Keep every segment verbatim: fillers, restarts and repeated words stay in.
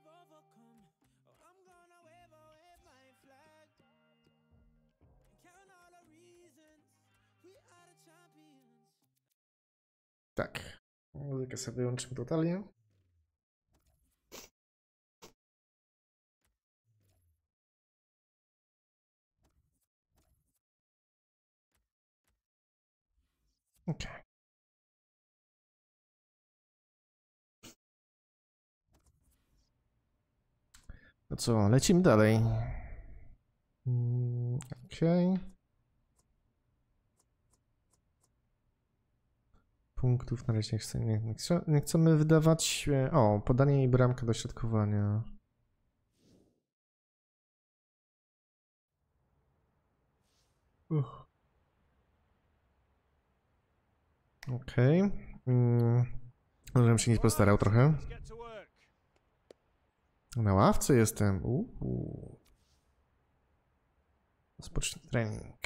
Tak, muzykę sobie wyłączymy totalnie. Okej. Okay. No co, lecimy dalej. Okej. Okay. Punktów na razie nie, chcę, nie, nie, chcę, nie chcemy wydawać. O, podanie i bramka do środkowania. Uch. Okej. Okay. Mm. Może bym się nie postarał trochę. Na ławce jestem. Uuu. Rozpocznij trening.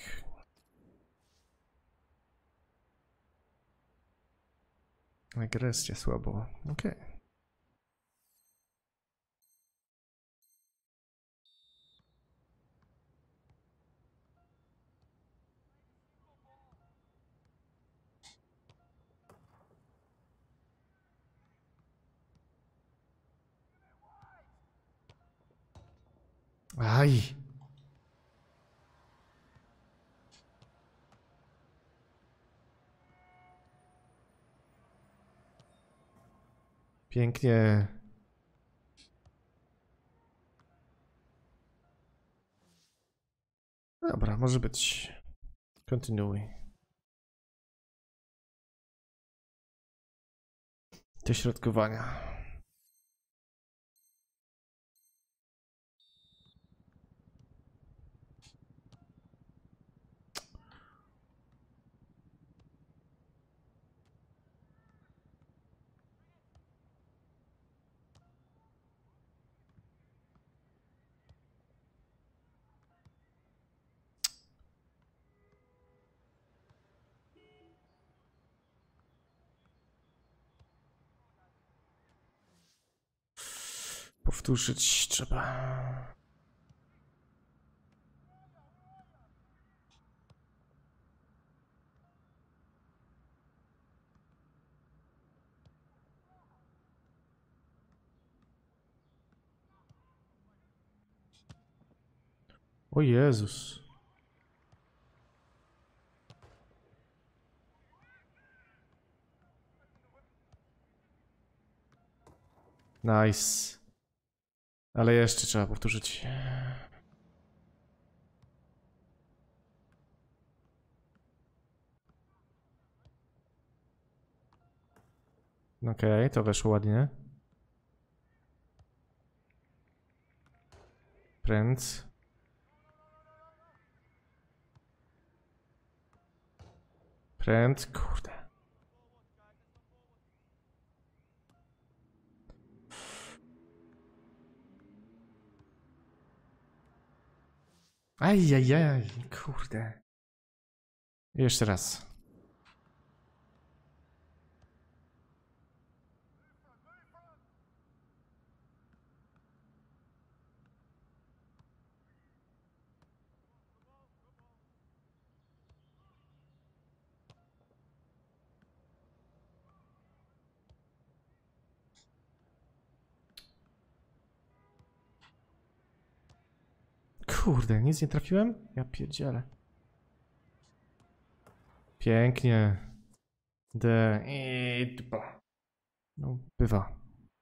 Agresja słabo. Okej. Okay. Aj. Pięknie. Dobra, może być. Kontynuuj. Do środkowania. Powtórzyć trzeba. O Jezus. Nice. Ale jeszcze trzeba powtórzyć. Okej, okay, to weszło ładnie. Pręd. Pręd, kurde. Ajajaj, kurde. Jeszcze raz. Kurde, nic nie trafiłem? Ja pierdzielę. Pięknie. D i dwa. No, bywa.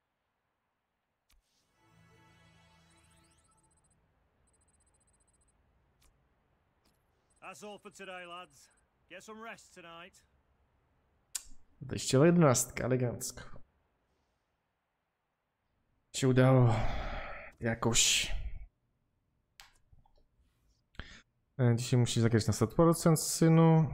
That's all for today, lads. Get some rest tonight. Wyjściowa jedenastka, elegancko. Się udało. Jakoś. Dzisiaj musi zagrać na sto procent synu.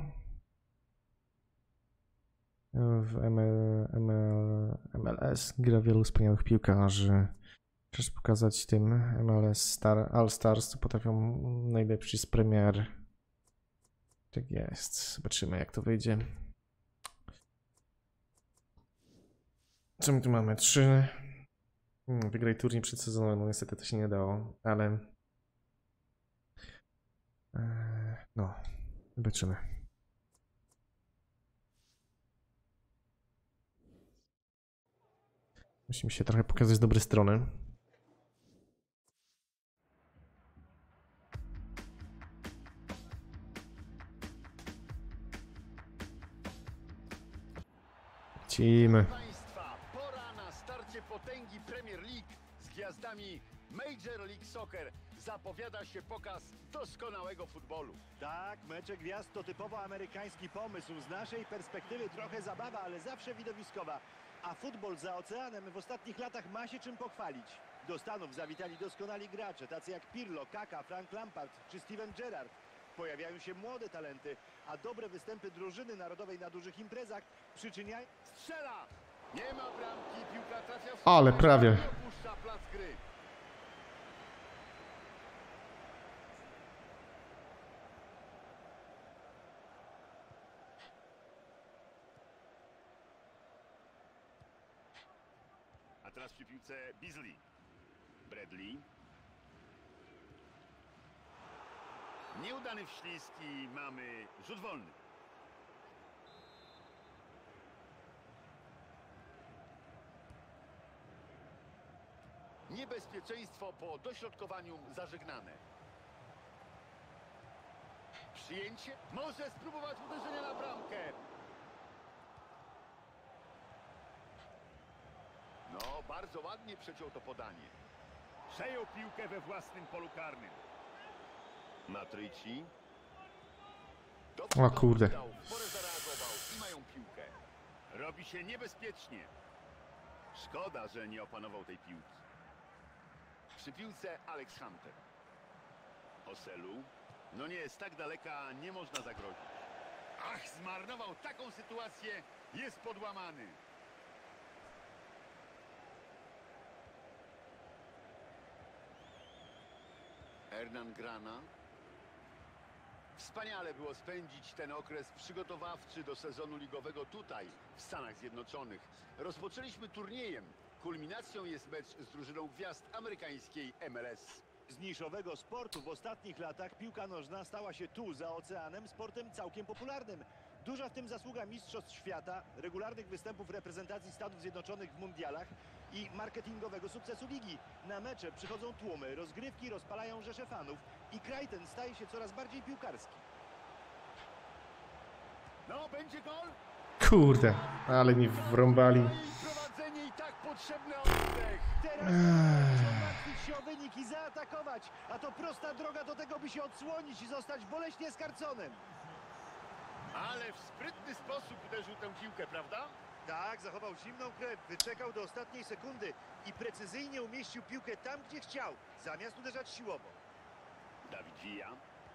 W M L, M L, M L S gra wielu wspaniałych piłkarzy. Chcesz pokazać tym M L S Star, All Stars, co potrafią najlepsi z premier. Tak jest. Zobaczymy, jak to wyjdzie. Co my tu mamy? Trzy. Hmm, wygraj turniej przedsezonowy, no niestety to się nie dało, ale... Eee, no, zobaczymy. Musimy się trochę pokazać z dobrej strony. Lecimy. Państwa, pora na starcie potęgi Premier League z gwiazdami Major League Soccer. Zapowiada się pokaz doskonałego futbolu. Tak, mecze gwiazd to typowo amerykański pomysł. Z naszej perspektywy trochę zabawa, ale zawsze widowiskowa. A futbol za oceanem w ostatnich latach ma się czym pochwalić. Do Stanów zawitali doskonali gracze, tacy jak Pirlo, Kaka, Frank Lampard czy Steven Gerrard. Pojawiają się młode talenty, a dobre występy drużyny narodowej na dużych imprezach przyczyniają... Strzela! Nie ma bramki, piłka trafia w... Ale prawie. Nie opuszcza plac gry. A teraz przy piłce Beasley. Bradley. Nieudany wślizg i mamy rzut wolny. Niebezpieczeństwo po dośrodkowaniu zażegnane. Przyjęcie. Może spróbować uderzenia na bramkę. No, bardzo ładnie przeciął to podanie. Przejął piłkę we własnym polu karnym. Matryci. O kurde. Porę zareagował i mają piłkę. Robi się niebezpiecznie. Szkoda, że nie opanował tej piłki. Przy piłce Alex Hunter. Oselu. No nie jest tak daleka, nie można zagrozić. Ach, zmarnował taką sytuację. Jest podłamany. Hernan Grana. Wspaniale było spędzić ten okres przygotowawczy do sezonu ligowego tutaj, w Stanach Zjednoczonych. Rozpoczęliśmy turniejem. Kulminacją jest mecz z drużyną gwiazd amerykańskiej M L S. Z niszowego sportu w ostatnich latach piłka nożna stała się tu, za oceanem, sportem całkiem popularnym. Duża w tym zasługa mistrzostw świata, regularnych występów reprezentacji Stanów Zjednoczonych w mundialach i marketingowego sukcesu ligi. Na mecze przychodzą tłumy, rozgrywki rozpalają rzesze fanów i kraj ten staje się coraz bardziej piłkarski. No, będzie gol? Kurde, ale mi wrąbali. I prowadzenie i tak potrzebny oddech. Teraz muszą martwić się o wynik i zaatakować, a to prosta droga do tego, by się odsłonić i zostać boleśnie skarconym. Ale w sprytny sposób uderzył tę piłkę, prawda? Tak, zachował zimną krew, wyczekał do ostatniej sekundy i precyzyjnie umieścił piłkę tam, gdzie chciał, zamiast uderzać siłowo. Dawid Villa.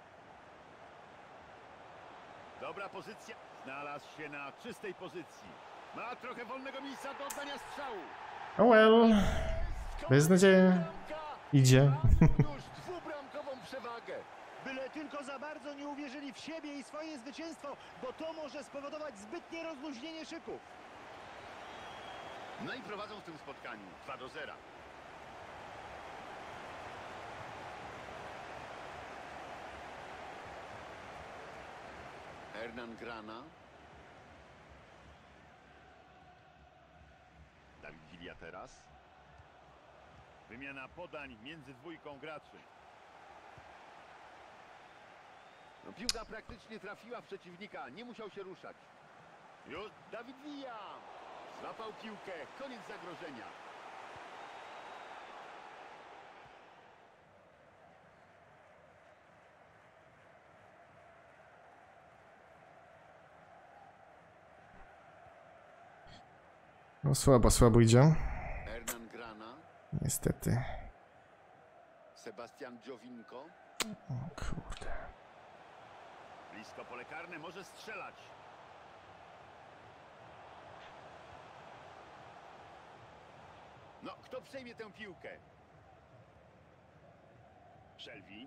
Dobra pozycja. Znalazł się na czystej pozycji. Ma trochę wolnego miejsca do oddania strzału. Oh well. Beznadzieja. Idzie. Ma już dwubramkową przewagę. Byle tylko za bardzo nie uwierzyli w siebie i swoje zwycięstwo, bo to może spowodować zbytnie rozluźnienie szyków. No i prowadzą w tym spotkaniu dwa do zera. Hernan Grana. Dawid Villa teraz. Wymiana podań między dwójką graczy. No, piłka praktycznie trafiła w przeciwnika, nie musiał się ruszać. Już Dawid Villa złapał piłkę, koniec zagrożenia. No słabo, słabo idzie. Hernan Grana. Niestety. Sebastian Giovinco. O kurde. Blisko pole karne, może strzelać. No, kto przejmie tę piłkę? Shelby.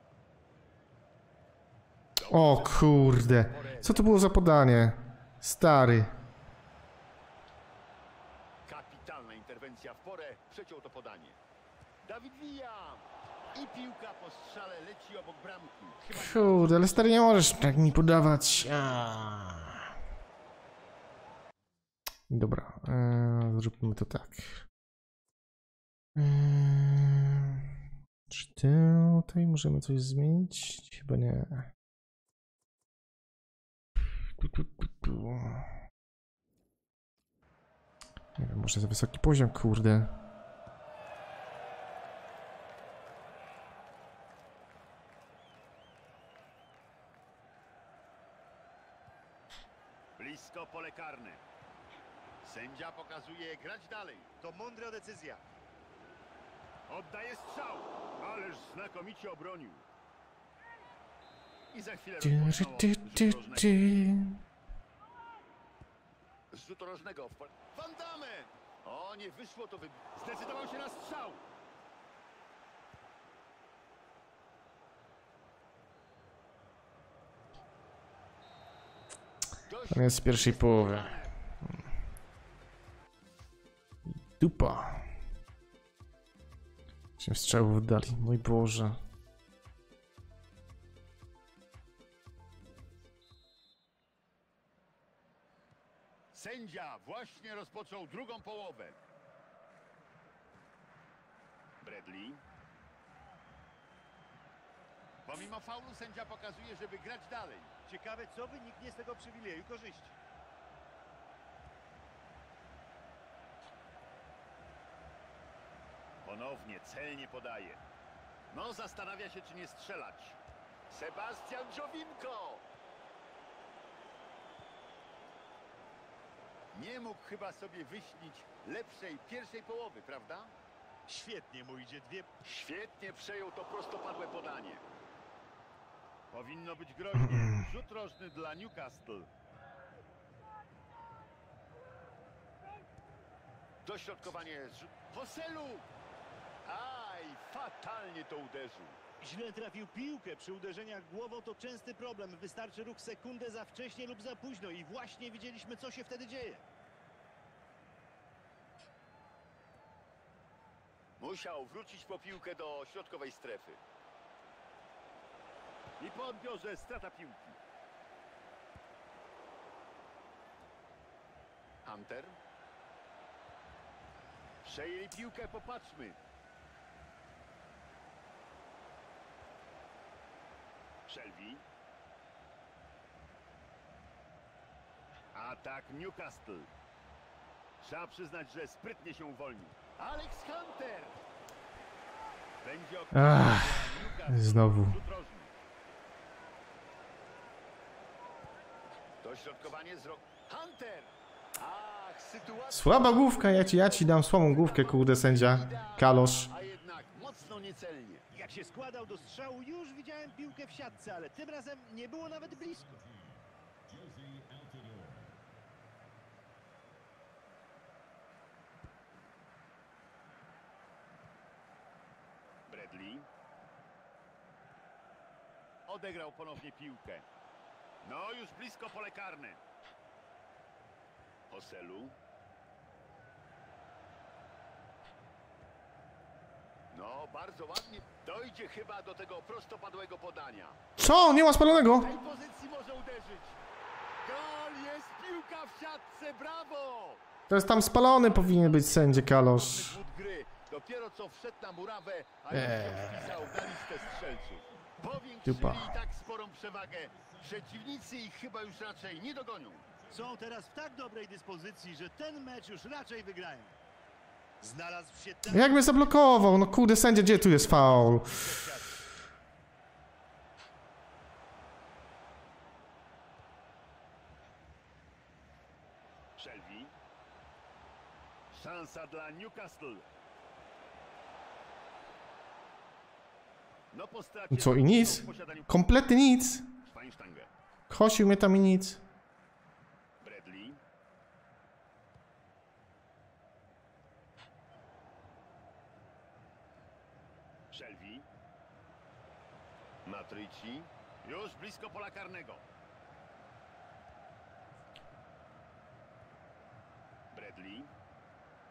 O kurde. Co to było za podanie? Stary. Kapitalna interwencja w porę przeciął to podanie. Dawid Villa. I piłka po strzale leci obok bramki. Chyba nie- Kurde, ale stary, nie możesz tak mi podawać. Aaaa. Dobra, eee, zróbmy to tak. Eee, czy tutaj możemy coś zmienić? Chyba nie. Tu, tu, tu, tu. Nie wiem, może za wysoki poziom, kurde. Blisko pole karne. Sędzia pokazuje grać dalej. To mądra decyzja. Oddaje strzał. Ależ znakomicie obronił. I za chwilę Ty, rozpoczynał ty, od ty, rzutu rożnego. ty. Z rzutu rożnego w pole. Van Damme! O, nie wyszło to. Wy... Zdecydował się na strzał. Dość On jest z pierwszej połowy. Dupa. Osiem strzałów dali, mój Boże. Sędzia właśnie rozpoczął drugą połowę. Bradley. Pomimo faulu sędzia pokazuje, żeby grać dalej. Ciekawe, co wyniknie z tego przywileju korzyści. Ponownie celnie podaje. No, zastanawia się, czy nie strzelać. Sebastian Jowinko! Nie mógł chyba sobie wyśnić lepszej pierwszej połowy, prawda? Świetnie mu idzie dwie... Świetnie przejął to prostopadłe podanie. Powinno być groźnie. Rzut rożny dla Newcastle. Dośrodkowanie z rzut... Poselu! Aj, fatalnie to uderzył. Źle trafił piłkę. Przy uderzeniach głową to częsty problem. Wystarczy ruch sekundę za wcześnie lub za późno i właśnie widzieliśmy, co się wtedy dzieje. Musiał wrócić po piłkę do środkowej strefy. I po odbiorze strata piłki. Hunter. Przejęli piłkę, popatrzmy. Shelby. Atak Newcastle. Trzeba przyznać, że sprytnie się uwolnił. Alex Hunter. Będzie Ach, znowu. Dośrodkowanie z rok. Hunter. Ach, sytuacja. Słaba główka, ja ci, ja ci dam słabą główkę, kurde, sędzia. Kalosz. A jednak mocno niecelnie. Jak się składał do strzału, już widziałem piłkę w siatce, ale tym razem nie było nawet blisko. Bradley. Odegrał ponownie piłkę. No, już blisko pole karne. Poselu. No, bardzo ładnie. Dojdzie chyba do tego prostopadłego podania. Co? Nie ma spalonego? W tej pozycji może uderzyć. Gol, jest piłka w siatce, brawo! To jest tam spalony powinien być sędzia Kalosz. Rzut gry. Dopiero co wszedł na murawę, a już się wpisał na listę strzelców. Powiększyli Dupa. i tak sporą przewagę. Przeciwnicy ich chyba już raczej nie dogonią. Są teraz w tak dobrej dyspozycji, że ten mecz już raczej wygrają. Znalazł się ten... Jak mnie zablokował? No kurde, sędzia, gdzie tu jest faul? Shelby. Szansa dla Newcastle. No po stracie... Co, i nic? w posiadaniu Kompletnie nic. Schweinsteiger. Kosił mnie tam i nic. Bradley. Shelby. Matrici. Już blisko pola karnego. Bradley.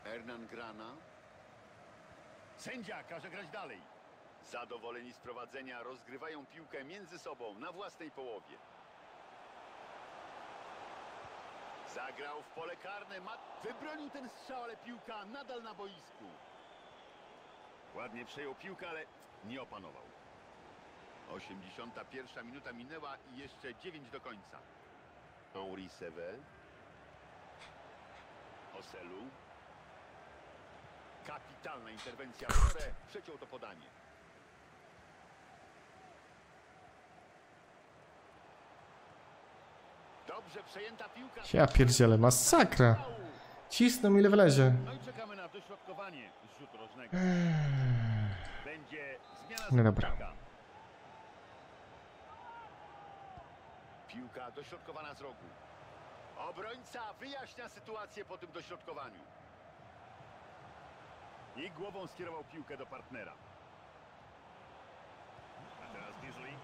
Hernan Grana. Sędzia każe grać dalej. Zadowoleni z prowadzenia rozgrywają piłkę między sobą na własnej połowie. Zagrał w pole karne. Wybronił ten strzał, ale piłka nadal na boisku. Ładnie przejął piłkę, ale nie opanował. osiemdziesiąta pierwsza minuta minęła i jeszcze dziewięć do końca. Henri Seve. Oselu. Kapitalna interwencja. Przeciął to podanie. Dobrze przejęta piłka. Ja pierdzielę, masakra. Cisną mi ile wlezie. No i czekamy na dośrodkowanie z rzutu rożnego. Będzie zmiana No dobra. zawodnika. Piłka dośrodkowana z rogu. Obrońca wyjaśnia sytuację po tym dośrodkowaniu. I głową skierował piłkę do partnera. A teraz Beasley.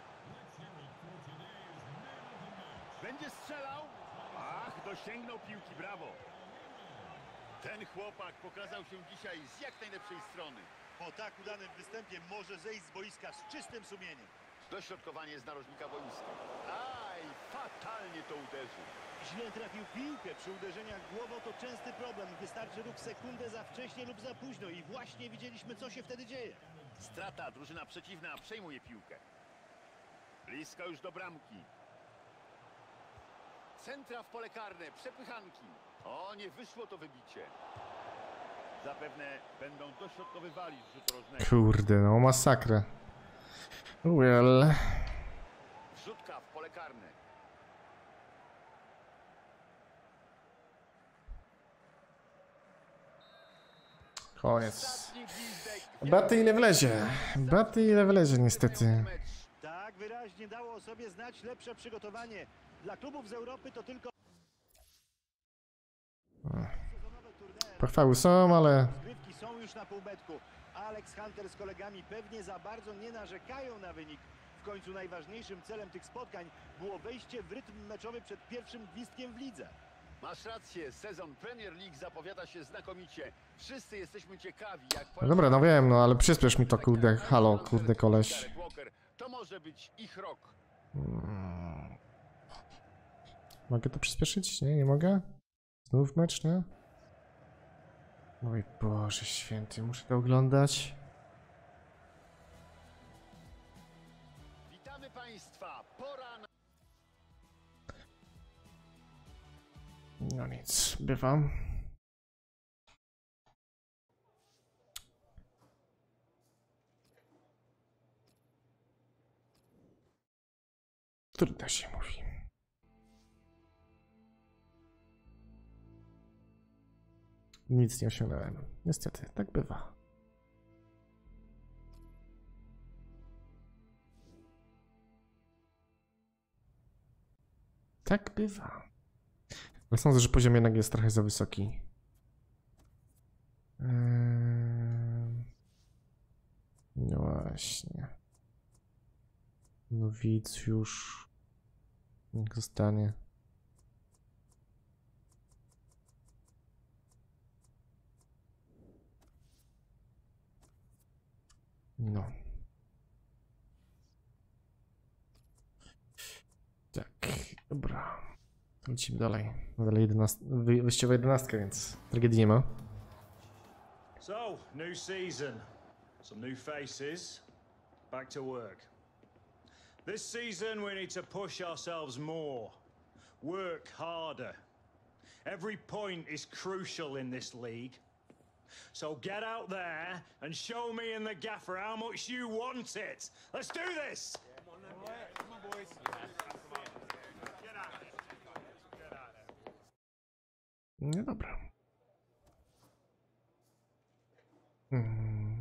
Będzie strzelał. Ach, dosięgnął piłki, brawo. Ten chłopak pokazał się dzisiaj z jak najlepszej strony. Po tak udanym występie może zejść z boiska z czystym sumieniem. Dośrodkowanie z narożnika boiska. Aj, fatalnie to uderzył. Źle trafił piłkę. Przy uderzeniach głową to częsty problem. Wystarczy ruch sekundę za wcześnie lub za późno i właśnie widzieliśmy, co się wtedy dzieje. Strata, drużyna przeciwna przejmuje piłkę. Blisko już do bramki. Centra w pole karne, przepychanki. O, nie wyszło to wybicie. Zapewne będą dośrodkowywali z rzutu rożnego. Kurde, no masakra. Well. Wrzutka w pole karne. Koniec. Ostatni gwizdek. Baty ile wlezie. Baty ile wlezie niestety. Tak wyraźnie dało o sobie znać lepsze przygotowanie. Dla klubów z Europy to tylko sezonowe turnieje. Pochwały są, ale... Rozgrywki są już na półmetku. Alex Hunter z kolegami pewnie za bardzo nie narzekają na wynik. W końcu najważniejszym celem tych spotkań było wejście w rytm meczowy przed pierwszym gwizdkiem w lidze. Masz rację, sezon Premier League zapowiada się znakomicie. Wszyscy jesteśmy ciekawi, jak... No dobra, no wiem, no ale przyspiesz mi to, kurde, halo, kurde koleś. To może być ich rok. Hmm. Mogę to przyspieszyć? Nie, nie mogę? Znów mecz, nie? Oj Boże święty, muszę to oglądać. Witamy Państwa, pora na... No nic, bywam. Trudno się mówi. Nic nie osiągnąłem. Niestety, tak bywa. Tak bywa. Ale sądzę, że poziom jednak jest trochę za wysoki. Eee... No właśnie. No widz już... Niech zostanie. No. Tak, dobra. Lecimy dalej. Dalej jedenast... wy... wyjściowa jedenastka, więc tragedii nie ma. So, new season. Some new faces. Back to work. This season we need to push ourselves more. Work harder. Every point is crucial in this league. So get out there and show me and the gaffer how much you want it. Let's do this! Come on, then. Come on, boys. Get out of it. Get out of it. No dobra. Hmm.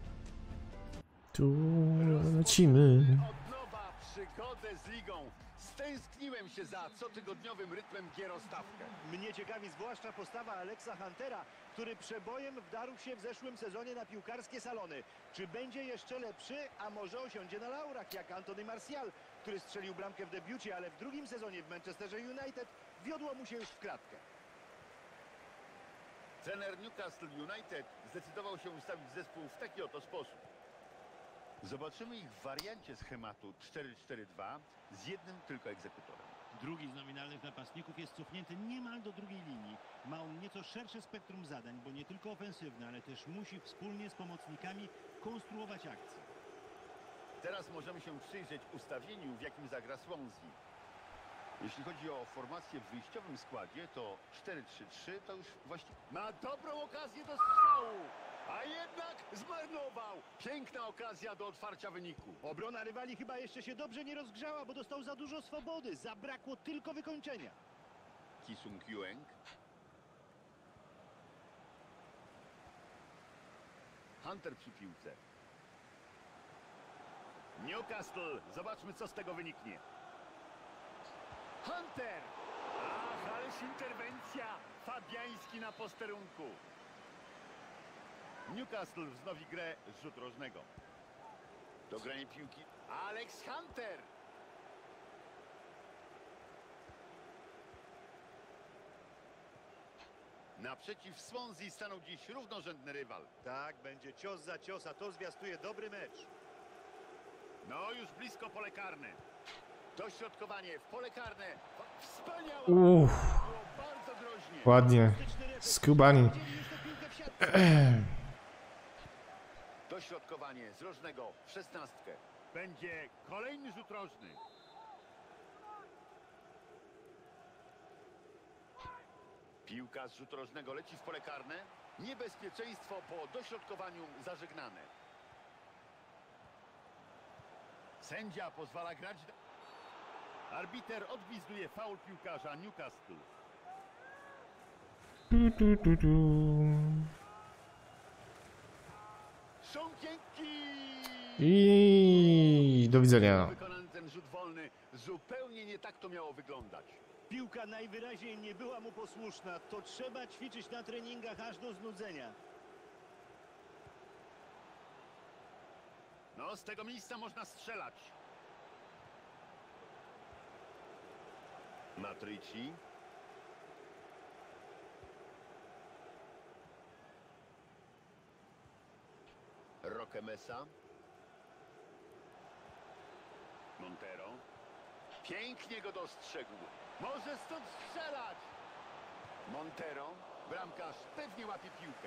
Tu lecimy. Od nowa przygodę z ligą. Stęskniłem się za cotygodniowym rytmem gier o stawkę. Mnie ciekawi zwłaszcza postawa Alexa Huntera, który przebojem wdarł się w zeszłym sezonie na piłkarskie salony. Czy będzie jeszcze lepszy, a może osiądzie na laurach jak Anthony Martial, który strzelił bramkę w debiucie, ale w drugim sezonie w Manchesterze United wiodło mu się już w klatkę. Trener Newcastle United zdecydował się ustawić zespół w taki oto sposób. Zobaczymy ich w wariancie schematu cztery cztery dwa z jednym tylko egzekutorem. Drugi z nominalnych napastników jest cofnięty niemal do drugiej linii. Ma on nieco szersze spektrum zadań, bo nie tylko ofensywne, ale też musi wspólnie z pomocnikami konstruować akcje. Teraz możemy się przyjrzeć ustawieniu, w jakim zagra Swansea. Jeśli chodzi o formację w wyjściowym składzie, to cztery trzy trzy to już właściwie... Ma dobrą okazję do strzału, a jednak zmarnował. Piękna okazja do otwarcia wyniku. Obrona rywali chyba jeszcze się dobrze nie rozgrzała, bo dostał za dużo swobody. Zabrakło tylko wykończenia. Ki Sung-yueng. Hunter przy piłce. Newcastle. Zobaczmy, co z tego wyniknie. Hunter! Ach, ależ interwencja! Fabiański na posterunku. Newcastle wznowi grę z rzutu rożnego. Dogranie piłki. Alex Hunter! Naprzeciw Swansea stanął dziś równorzędny rywal. Tak, będzie cios za cios, a to zwiastuje dobry mecz. No, już blisko pole karne. Dośrodkowanie w pole karne. Wspaniałe! Uff, Było bardzo groźnie. ładnie. Skubani. Dośrodkowanie z rożnego w szesnastkę. Będzie kolejny rzut rożny. Piłka z rzutu rożnego leci w pole karne. Niebezpieczeństwo po dośrodkowaniu zażegnane. Sędzia pozwala grać. Arbiter odgwizduje faul piłkarza Newcastle. Tu, tu, tu, tu. Szumkienki! I do widzenia. Wykonany ten rzut wolny. Zupełnie nie tak to miało wyglądać. Piłka najwyraźniej nie była mu posłuszna. To trzeba ćwiczyć na treningach aż do znudzenia. No, z tego miejsca można strzelać. Matrici. Roque Mesa. Montero. Pięknie go dostrzegł. Może stąd strzelać. Montero. Bramkarz pewnie łapie piłkę.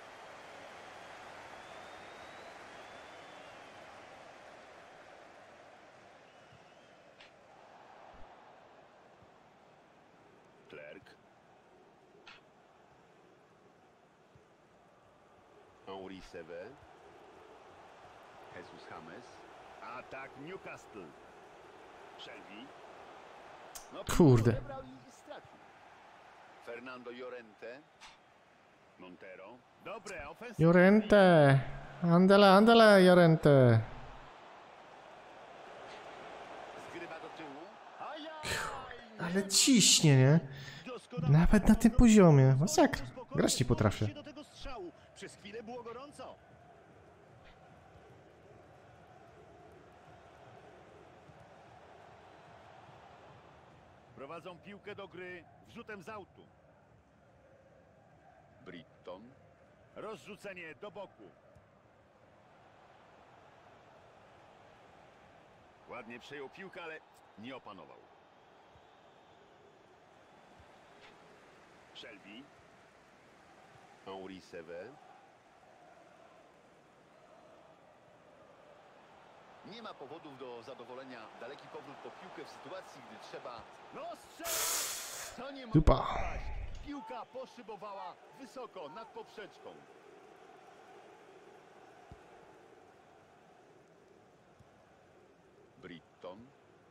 Clerc. Henri Seve. Jesus James. Atak Newcastle. Shelby. No, Kurde. odebrał i stracił. Fernando Llorente. Montero. Dobre, ofensywne. Llorente. Andele, andele, Llorente. Zgrywa do tyłu. Ajaj! Ale ciśnie, nie? Nawet na tym poziomie. Masakra. Grać nie potrafię. Do tego strzału. Przez chwilę było gorąco. Prowadzą piłkę do gry wrzutem z autu. Britton. Rozrzucenie do boku. Ładnie przejął piłkę, ale nie opanował. Shelby. Henri Seve. Nie ma powodów do zadowolenia. Daleki powrót po piłkę w sytuacji, gdy trzeba... No strzela! To nie Dupa. mogło paść. Piłka poszybowała wysoko nad poprzeczką. Britton.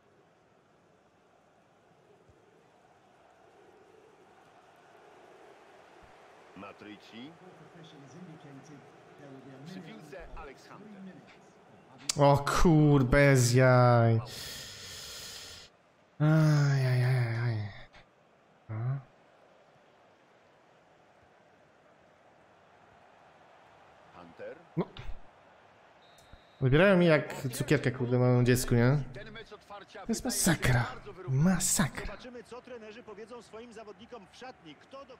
Matrici. Przy piłce Alex Hunter. O kur, bez jaj. Ajajajaj. A? Hunter. No. Wybierają mi jak cukierkę, kurde, małemu dziecku, nie? Ten mecz otwarcia To jest wydaje się masakra. bardzo wyrównany. Masakra. Zobaczymy, co trenerzy powiedzą swoim zawodnikom w szatni. Kto do...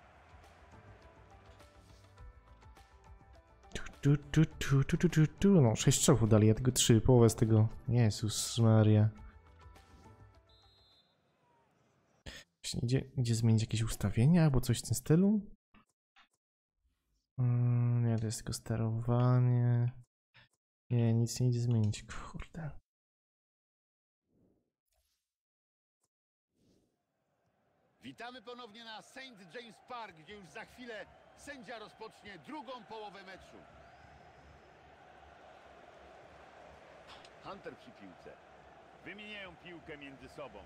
Tu, tu, tu, tu, tu, tu, tu. No, sześć strzałów dali, ja tylko trzy, połowę z tego. Jezus Maria. Właśnie idzie, idzie zmienić jakieś ustawienia albo coś w tym stylu? Mm, nie, to jest tylko sterowanie. Nie, nic nie idzie zmienić, kurde. Witamy ponownie na Saint James Park, gdzie już za chwilę sędzia rozpocznie drugą połowę meczu. Hunter przy piłce. Wymieniają piłkę między sobą.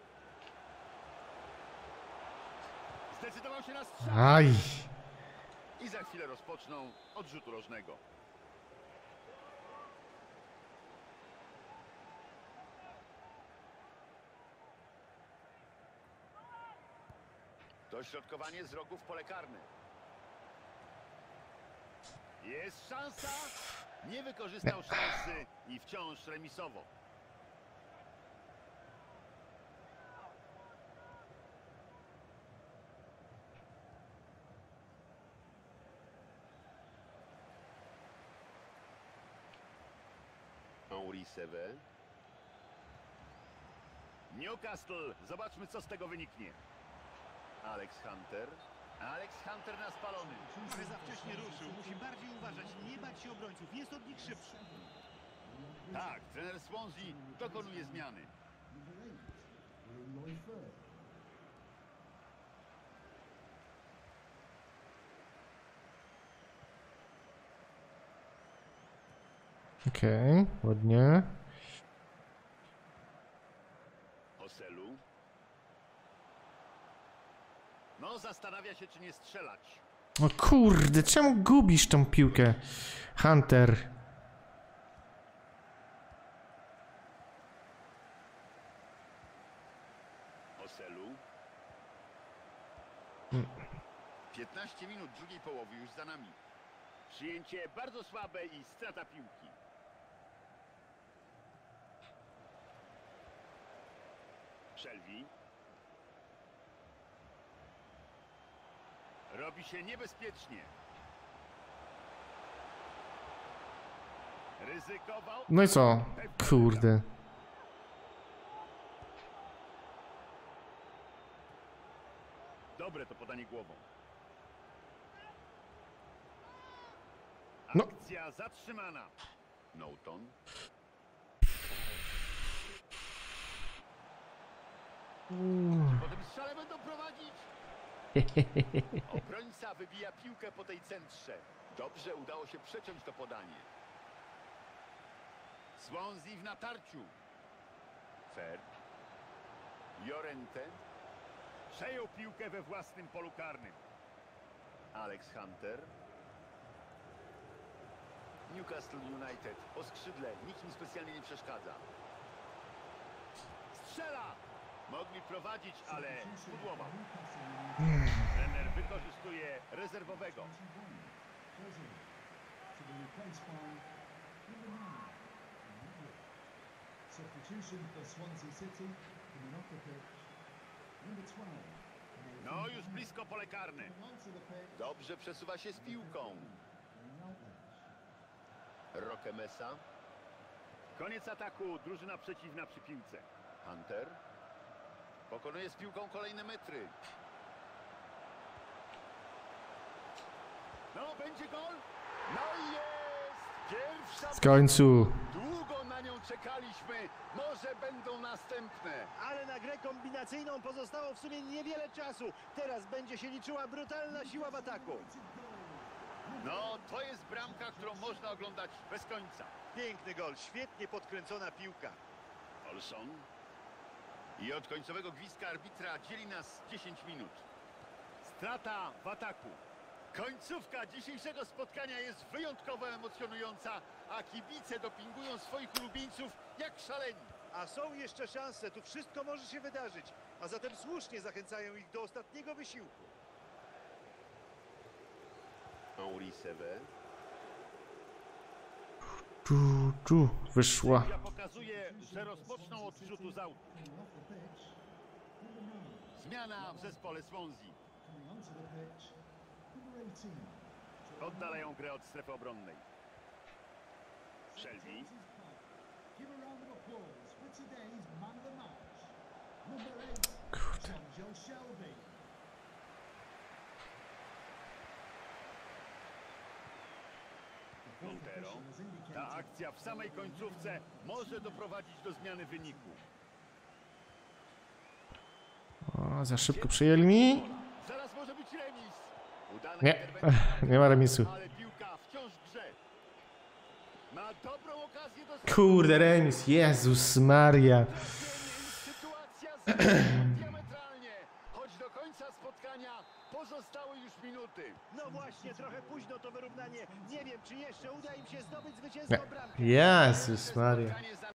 Zdecydował się na strzał. Aj! I za chwilę rozpoczną od rzutu rożnego. Dośrodkowanie z rogu w pole karne. Jest szansa. Nie wykorzystał szansy i wciąż remisowo. Henri Seve. Newcastle. Zobaczmy, co z tego wyniknie. Alex Hunter. Alex Hunter na spalony. Ale za wcześnie ruszył. Musi bardziej uważać. Nie bać się obrońców. Jest od nich szybszy. Tak, trener Swansea dokonuje zmiany. Okej, okay, ładnie. Oselu. No, zastanawia się, czy nie strzelać. O kurde, czemu gubisz tą piłkę, Hunter? Oselu. piętnaście minut drugiej połowy już za nami. Przyjęcie bardzo słabe i strata piłki. Shelby. Robi się niebezpiecznie. Ryzykował. No i co? Kurde. Dobre to podanie głową. No. Akcja zatrzymana. Norton. Po tym strzale będą prowadzić. Obrońca wybija piłkę po tej centrze. Dobrze udało się przeciąć to podanie. Swansea w natarciu. Fer. Llorente. Przejął piłkę we własnym polu karnym. Alex Hunter. Newcastle United. Po skrzydle. Nikt im specjalnie nie przeszkadza. Strzela! Mogli prowadzić, ale spudłował. Trener wykorzystuje rezerwowego. No, już blisko pole karne. Dobrze przesuwa się z piłką. Roque Mesa. Koniec ataku. Drużyna przeciwna przy piłce. Hunter. Pokonuje z piłką kolejne metry. No, będzie gol. No i jest! Pierwsza... W końcu. Długo na nią czekaliśmy. Może będą następne. Ale na grę kombinacyjną pozostało w sumie niewiele czasu. Teraz będzie się liczyła brutalna siła w ataku. No, to jest bramka, którą można oglądać bez końca. Piękny gol, świetnie podkręcona piłka. Olson. I od końcowego gwizdka arbitra dzieli nas dziesięć minut. Strata w ataku. Końcówka dzisiejszego spotkania jest wyjątkowo emocjonująca, a kibice dopingują swoich ulubieńców jak szaleni. A są jeszcze szanse, tu wszystko może się wydarzyć. A zatem słusznie zachęcają ich do ostatniego wysiłku. Henri Saivet. Tu, tu, wyszła. Sędzia pokazuje, że rozpoczną od rzutu z autu. Zmiana w zespole Swansea. Oddalają grę od strefy obronnej. Shelby. Kurde. Montero. Ta akcja w samej końcówce może doprowadzić do zmiany wyniku. O, za szybko przyjęli mi. Zaraz może być remis. Udana Nie, interwencja, nie ma remisu. ale piłka wciąż w grze. Ma dobrą okazję do... Kurde, remis, Jezus Maria. Sytuacja zmieniła diametralnie. Choć do końca spotkania pozostały już minuty. No właśnie, trochę późno to wyrównanie. Nie wiem, czy jeszcze uda im się zdobyć zwycięską bramkę. Jezus Maria. Spotkanie za